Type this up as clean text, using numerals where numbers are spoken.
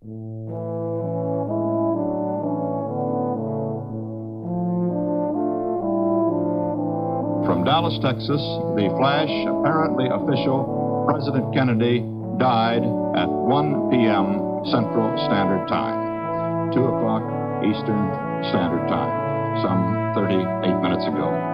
From Dallas, Texas, the flash, apparently official, President Kennedy died at 1 p.m. Central Standard Time, 2 o'clock Eastern Standard Time, some 38 minutes ago.